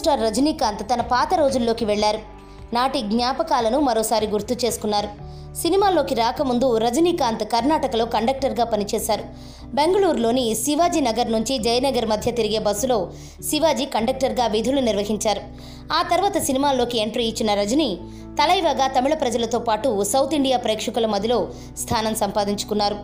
Star Rajinikanth తన పాత రోజుల్లోకి వెళ్లారు. నాటి జ్ఞాపకాలను మరోసారి గుర్తు చేసుకున్నారు. సినిమాల్లోకి రాకముందు రజనీకాంత్ కర్ణాటకలో కండక్టర్గా పనిచేశారు. బెంగళూరులోని శివాజీ నగర్ నుంచి జయనగర్ మధ్య తిరిగే బస్సులో శివాజీ కండక్టర్గా విధులు నిర్వహించారు. ఆ తర్వాత సినిమాల్లోకి ఎంట్రీ ఇచ్చిన రజనీ తలైవగా తమిళ ప్రజలతో పాటు సౌత్ ఇండియా ప్రేక్షకుల మధ్యలో స్థానం సంపాదించుకున్నారు.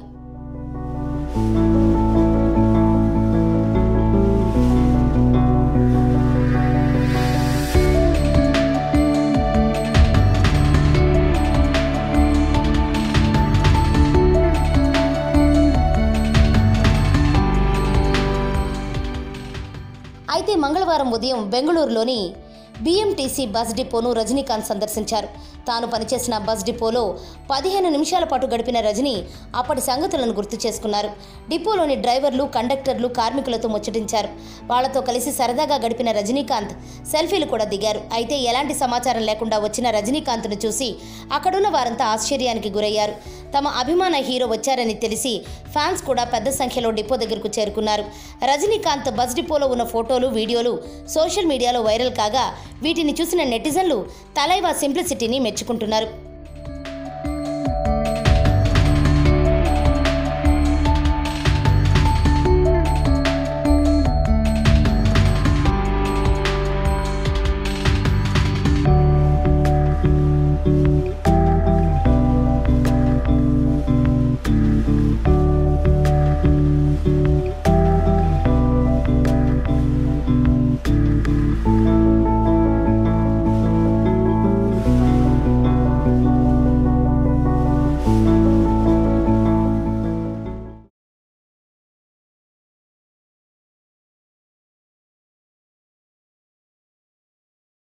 అయితే మంగళవారం ఉదయం బెంగళూరులోని BMTC బస్ డిపోను రజనీకాంత్ సందర్శించారు. తాను పనిచేసిన బస్ డిపోలో 15 నిమిషాల పాటు గడిపిన రజనీ అప్పటి సంగతులను గుర్తు చేసుకున్నారు. డిపోలోని డ్రైవర్లు, కండక్టర్లు, కార్మికులతో ముచ్చటించారు. వాళ్లతో కలిసి సరదాగా గడిపిన రజనీకాంత్ సెల్ఫీలు కూడా దిగారు. అయితే ఎలాంటి సమాచారం లేకుండా వచ్చిన రజనీకాంత్ను చూసి అక్కడున్న వారంతా ఆశ్చర్యానికి గురయ్యారు. తమ అభిమాన హీరో వచ్చారని తెలిసి ఫ్యాన్స్ కూడా పెద్ద సంఖ్యలో డిపో దగ్గరకు చేరుకున్నారు. రజనీకాంత్ బస్ డిపోలో ఉన్న ఫోటోలు, వీడియోలు సోషల్ మీడియాలో వైరల్ కాగా వీటిని చూసిన నెటిజన్లు తలైవా సింప్లిసిటీని మెచ్చుకుంటున్నారు.